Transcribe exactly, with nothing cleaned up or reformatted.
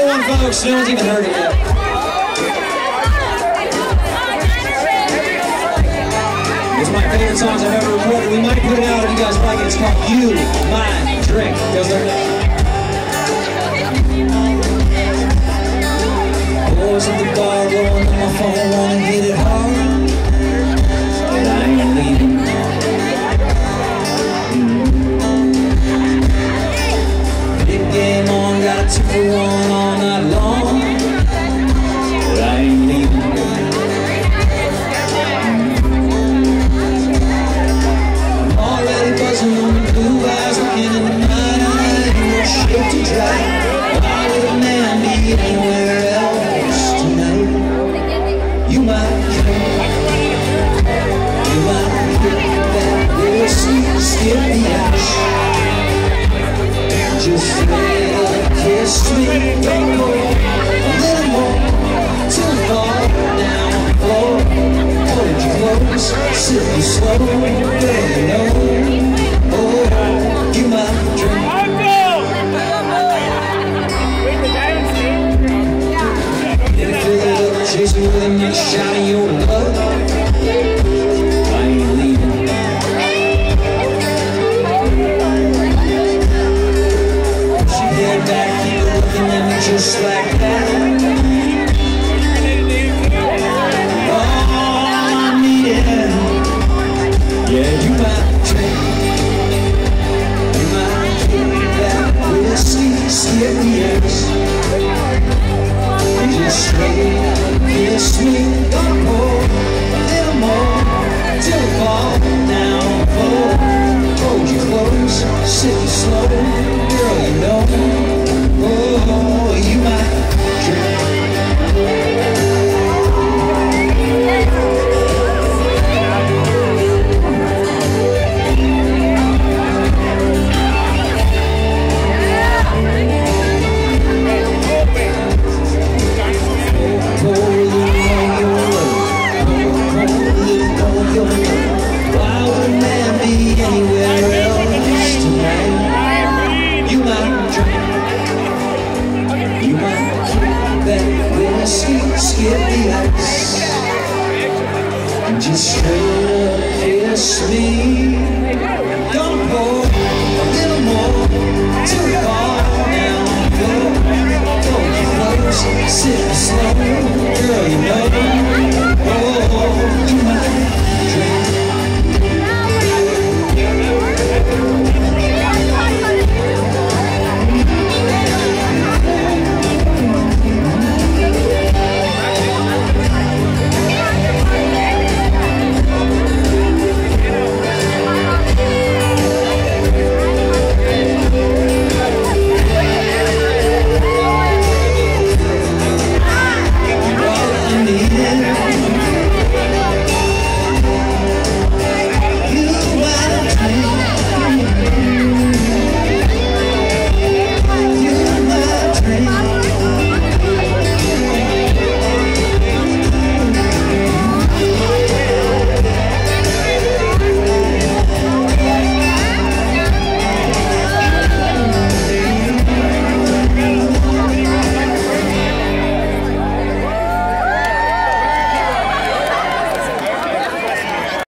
one, folks. No one's even heard it yet. It's my favorite songs I've ever recorded. We might put it out if you guys like it. It's called You, My Drink. You guys learn that? Boys at the bar rolling on my phone, wanna hit it hard, but I ain't leaving. Big game on, got a two for one all night long, but I ain't leaving. I'm already buzzing on the blue eyes, looking in the night, I ain't no shit to dry. Why would a man be anywhere else tonight? You might drink, you might drink that little sweet, skip the ash. Just lay a kiss me, don't go a little more till the fall down the floor. Hold your clothes, sit you slow, girl, you know. Oh, you might drink. Chase me with a nice shot of your love. I ain't leaving. She head back, keep looking at me just like that. All I needed. Yeah, you might drink. You might drink that whiskey, skip the ass. Just straight. Kiss me, don't go a little more till the fall down the floor. Hold you close, sit slow.